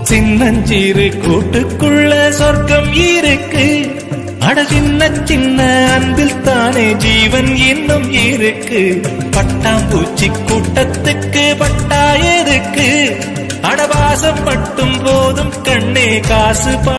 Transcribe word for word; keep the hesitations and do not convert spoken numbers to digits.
சின்னஞ்சிறு கூட்டுக்குள்ள சொர்க்கம் இருக்கு. அட சின்ன சின்ன அன்பில் தானே ஜீவன் இன்னும் இருக்கு. பட்டாம்பூச்சி கூட்டத்துக்கு பட்டா எதுக்கு? அடவாசம் மட்டும் போதும் கண்ணே காசு